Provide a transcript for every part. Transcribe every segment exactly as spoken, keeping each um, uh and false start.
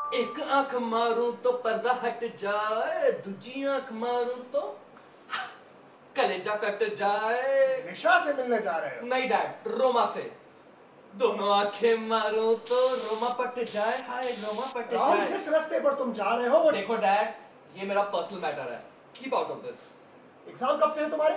एक आंख मारूं तो पर्दा हट जाए, दूजी आंख मारूं तो कलेजा कट जाए। निशा से मिलने जा रहे हो? नहीं डैड, रोमा से। दोनों आंखें मारूं तो रोमा पट जाए, हाय रोमा पट जाए। जिस रास्ते पर तुम जा रहे हो वो देखो डैड, ये मेरा पर्सनल मैटर है, keep out of this. Exam कब से है तुम्हारे?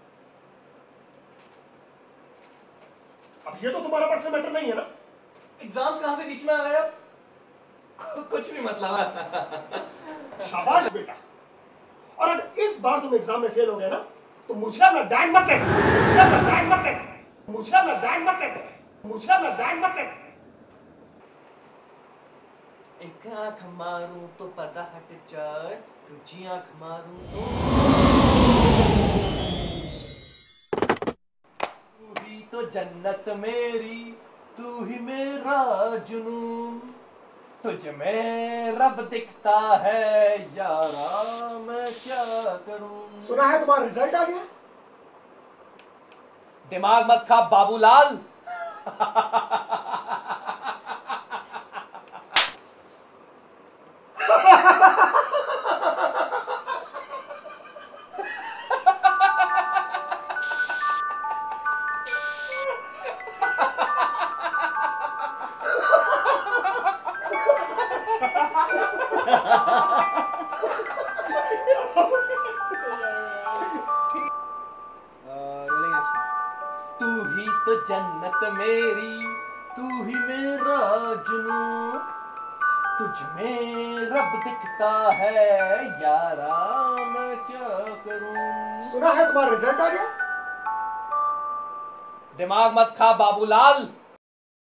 अब ये तो तुम्हारा पर्सनल मैटर नहीं है ना? एग्जाम्स कहां से बीच में आ गए? अब कुछ भी मतलब है। शाबाश बेटा। और अगर इस बार तुम एग्जाम में फेल हो गए ना तो मुझे अपना डैड मत कहना, मुझे अपना डैड मत कहना, मुझे अपना डैड मत कहना, मुझे अपना डैड मत कहना। एक आंख मारूं तो पर्दा हट जाए, दूजी आंख मारूं तो तू ही तो जन्नत मेरी, तू ही मेरा जुनून, तुझ में रब दिखता है यारा, मैं क्या करूं। सुना है तुम्हारा रिजल्ट आ गया? दिमाग मत खा बाबूलाल। तू ही तो जन्नत मेरी, तू ही मेरा जुनून, तुझ में रब दिखता है यारा, मैं क्या करूं। सुना है तुम्हारा रिजल्ट आ गया? दिमाग मत खा बाबूलाल।